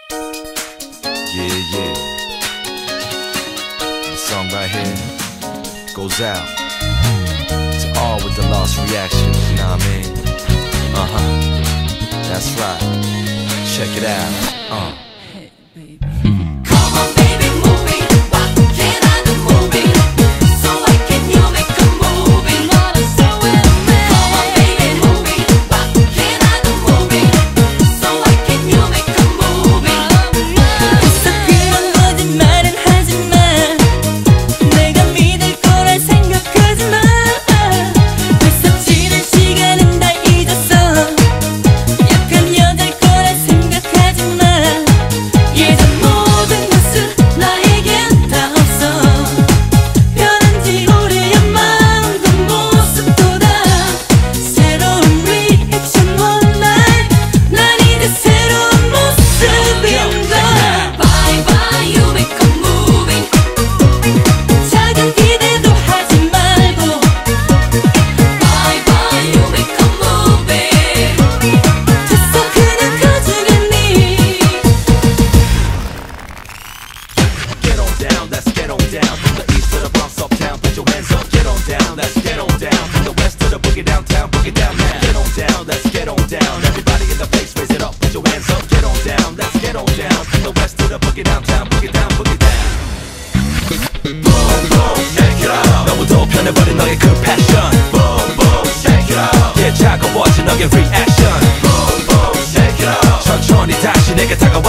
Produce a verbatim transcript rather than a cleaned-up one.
Yeah, yeah. This song right here goes out to all with the lost reaction, you know what I mean? Uh-huh. That's right. Check it out. Uh. Hey, baby. Come on, baby, move it. Why can't I do move it? So why can you make a move it? Wanna stay with me? Come on, baby, move it. Why can't I do move it? So why can you make a move it? 있어 그런 거짓말은 하지 마. 내가 믿을 거라 생각하지 마. 벌써 지난 시간은 다 잊었어. 약한 여자일 거라 생각하지 마. 예전 모든 모습 나에겐 다 없어. 변한 지 오래야 마음도 모습도 다 새로운 리액션 원래 난 이제 새로운 모습인가. Bye bye you make a movie. 작은 기대도 하지 말고 Bye bye you make a movie. 됐어 그냥 가져가니. Get on down, let's get on down. From the east to the Bronx, uptown, put your hands up. Get on down, let's get on down. From the west to the boogie downtown, boogie down now. Get on down, let's get on down. Everybody in the place, raise it up, put your hands up. Get on down, let's get on down. From the west to the boogie downtown, boogie down, boogie down. Boom, boom, shake it up. 너무도 변해버린 너의 그 passion. Boom, boom, shake it up. Yeah, 차가워진 너의 reaction. Boom, boom, shake it up. 천천히 다시 내게 다가와.